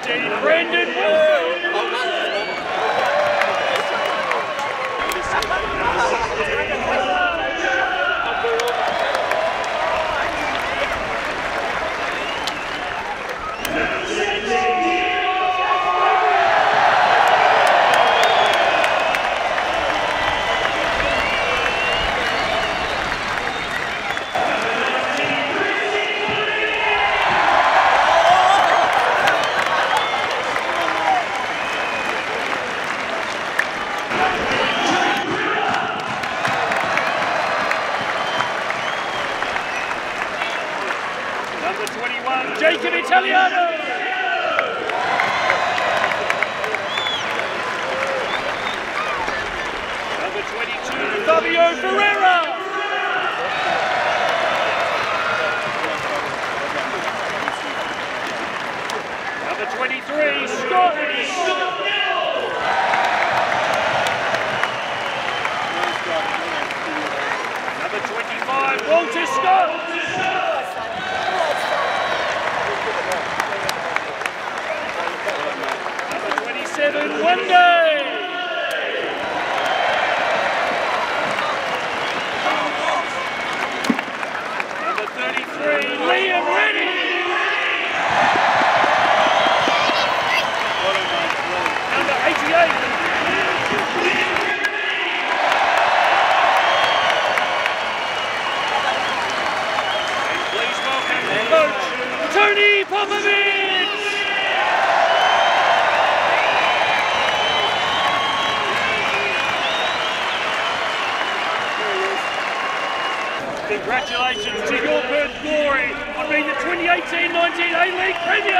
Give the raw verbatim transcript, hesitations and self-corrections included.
fifteen, Brendan Wilson. Number twenty-one, Jacob Italiano. Number twenty-two, Fabio Ferreira. Number twenty-three, Scott. Number twenty-five, Walter Scott. Seven, one day. Number thirty-three, Liam Reddy. Number eighty-eight. And please welcome Coach Tony Popovich. Congratulations to your Perth glory on being the twenty eighteen nineteen A-League Premier.